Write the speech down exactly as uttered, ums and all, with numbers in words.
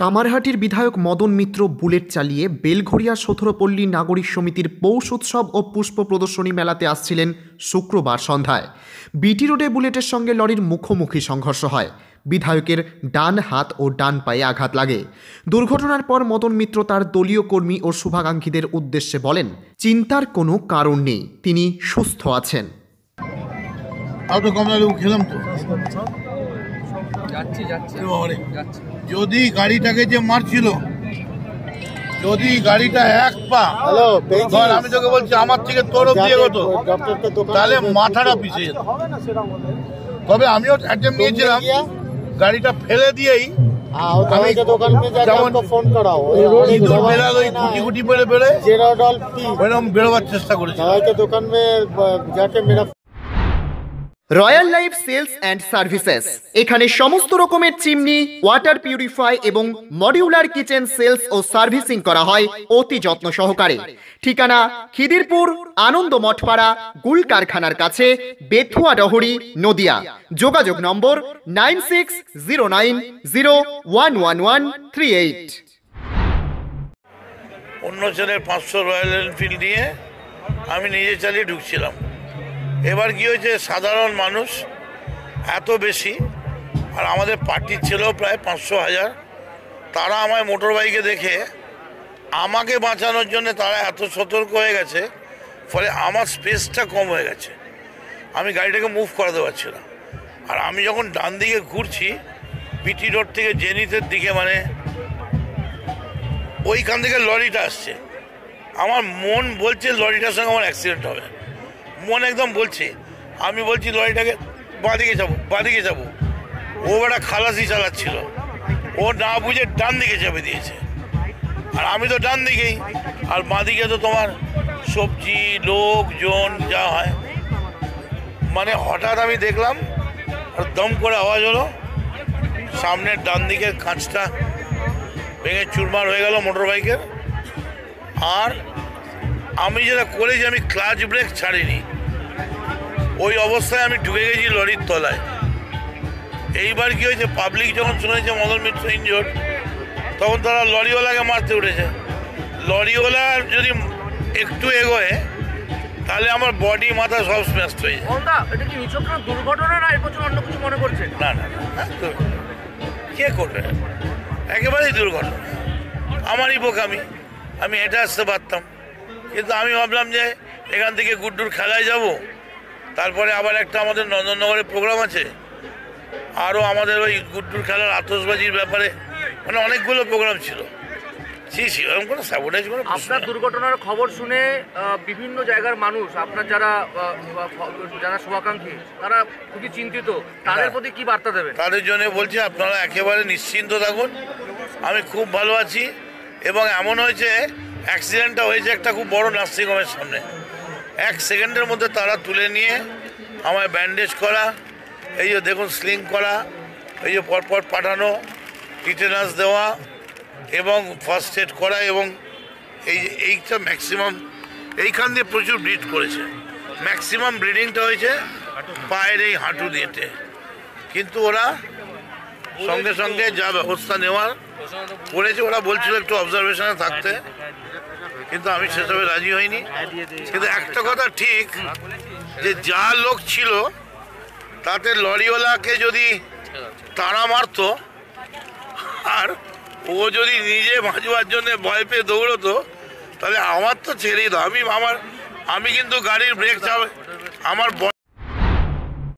কামারহাটির বিধায়ক মদন মিত্র বুলেট চালিয়ে বেলঘরিয়া সতেরোপল্লী নাগরিক সমিতির পৌষ উৎসব ও পুষ্প প্রদর্শনী মেলাতে আসছিলেন শুক্রবার সন্ধ্যায়। বিটি রোডে বুলেটের সঙ্গে লরির মুখোমুখি সংঘর্ষ হয়। বিধায়কের ডান হাত ও ডান পায়ে আঘাত লাগে। দুর্ঘটনার পর মদন মিত্র তার দলীয় কর্মী ও শুভাকাঙ্ক্ষীদের উদ্দেশ্যে বলেন, চিন্তার কোনো কারণ নেই, তিনি সুস্থ আছেন। যদি গাড়িটাকে যে মারছিল, যদি গাড়িটা এক পা, আমি তোকে বলছি আমার থেকে তোর দিয়ে হতো, তাহলে মাথাটা পিছিয়ে যেত। তবে আমিও অ্যাটেম্প নিয়েছিলাম, গাড়িটা ফেলে দিয়েই বেরোবার চেষ্টা করেছি। Royal life sales and services, এখানে সমস্ত রকমের চিমনি, ওয়াটার পিউরিফাই এবং মডিউলার কিচেন সেলস ও সার্ভিসিং করা হয় অতি যত্ন সহকারে। ঠিকানা খিদিরপুর আনন্দ মঠপাড়া গুল কারখানার কাছে, বেথুয়া ডহরি, নদিয়া। যোগাযোগ number nine six zero nine zero one one one three eight. অন্য ছেলের পাঁচশো রয়্যাল এনফিল্ড নিয়ে আমি নিজে চালিয়ে ঢুকছিলাম। এবার কি হয়েছে, সাধারণ মানুষ এত বেশি, আর আমাদের পার্টির ছিল প্রায় পাঁচশো হাজার, তারা আমায় মোটর বাইকে দেখে আমাকে বাঁচানোর জন্য তারা এত সতর্ক হয়ে গেছে, ফলে আমার স্পেসটা কম হয়ে গেছে, আমি গাড়িটাকে মুভ করাতে পারছি না। আর আমি যখন ডান দিকে ঘুরছি বিটি রোড থেকে জেনিথের দিকে, মানে ওইখান থেকে লরিটা আসছে, আমার মন বলছে লরিটার সঙ্গে আমার অ্যাক্সিডেন্ট হবে, মন একদম বলছে। আমি বলছি লরিটাকে বাঁদিকে যাবো বাঁদিকে যাবো, ও একটা খালাসি চালাচ্ছিল, ও না বুঝে ডান দিকে চাপে দিয়েছে, আর আমি তো ডান দিকেই, আর বাঁদিকে তো তোমার সবজি লোকজন যা হয়। মানে হঠাৎ আমি দেখলাম আর দম করে আওয়াজ হলো, সামনের ডান দিকের কাঁচটা ভেঙে চুরমার হয়ে গেল মোটর বাইকের। আর আমি যেটা করেছি, আমি ক্লাচ ব্রেক ছাড়িনি, ওই অবস্থায় আমি ঢুকে গেছি লরির তলায়। এইবার কি হয়েছে, পাবলিক যখন শুনেছে মদন মিত্র ইনজোর্ড, তখন তারা লরিওয়ালাকে মারতে উঠেছে। লরিওয়ালা যদি একটু এগোয় তাহলে আমার বডি মাথা সব স্ম্যাশ হয়ে যায়। দুর্ঘটনা না, অন্য কিছু মনে করছে না, না না কে করবে, একেবারেই দুর্ঘটনা, আমারই বোকামি, আমি হেঁটে আসতে পারতাম। কিন্তু আমি ভাবলাম যে এখান থেকে গুড্ডুর খেলায় যাব, তারপরে আবার একটা আমাদের নন্দননগরের প্রোগ্রাম আছে, আরও আমাদের ওই গুড্ডুর খেলার আতশবাজির ব্যাপারে, মানে অনেকগুলো প্রোগ্রাম ছিল। এরকম কোনো স্যাবোটাইজ কোনো। আপনার দুর্ঘটনার খবর শুনে বিভিন্ন জায়গার মানুষ, আপনার যারা যারা শুভাকাঙ্ক্ষী, তারা খুবই চিন্তিত, তাদের প্রতি কি বার্তা দেবেন? তাদের জন্য বলছি, আপনারা একেবারে নিশ্চিন্ত থাকুন, আমি খুব ভালো আছি। এবং এমন হয়েছে, অ্যাক্সিডেন্টটা হয়েছে একটা খুব বড় নার্সিংহোমের সামনে, এক সেকেন্ডের মধ্যে তারা তুলে নিয়ে আমায় ব্যান্ডেজ করা, এই যে দেখুন স্লিং করা, এই যে পরপর পাঠানো, টিটেনাস দেওয়া এবং ফার্স্ট এড করা, এবং এই এইটা ম্যাক্সিমাম এইখান দিয়ে প্রচুর ব্লিড করেছে, ম্যাক্সিমাম ব্লিডিংটা হয়েছে পায়ের এই হাঁটু দিয়েতে। কিন্তু ওরা সঙ্গে সঙ্গে যা ব্যবস্থা নেওয়ার করেছে, ওরা বলছিল একটু অবজারভেশনে থাকতে, কিন্তু আমি সেসবে রাজি হইনি। কিন্তু একটা কথা ঠিক, যে যা লোক ছিল তাতে লরিওয়ালাকে যদি তাড়া মারত আর ও যদি নিজে বাঁচবার জন্য ভয় পেয়ে দৌড়তো, তাহলে আমার তো ছেড়েই দাও। আমি আমার আমি কিন্তু গাড়ির ব্রেক চাপ, আমার